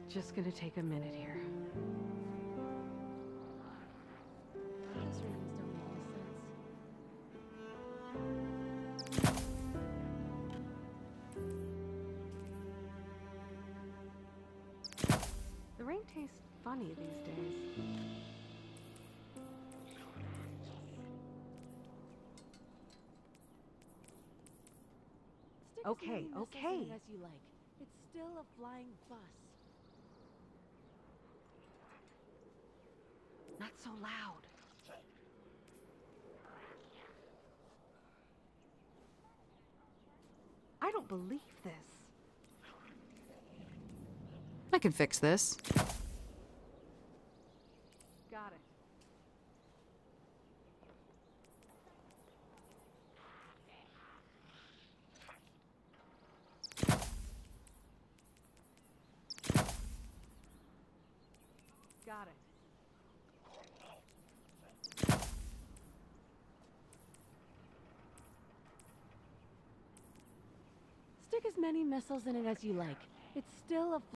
Just gonna take a minute here. Those readings don't make any sense. The rain tastes funny these days. Stick Okay, as many missiles okay. in it as you like. It's still a flying bus. Not so loud. I don't believe this. I can fix this. Got it. Got it. Stick as many missiles in it as you like. It's still a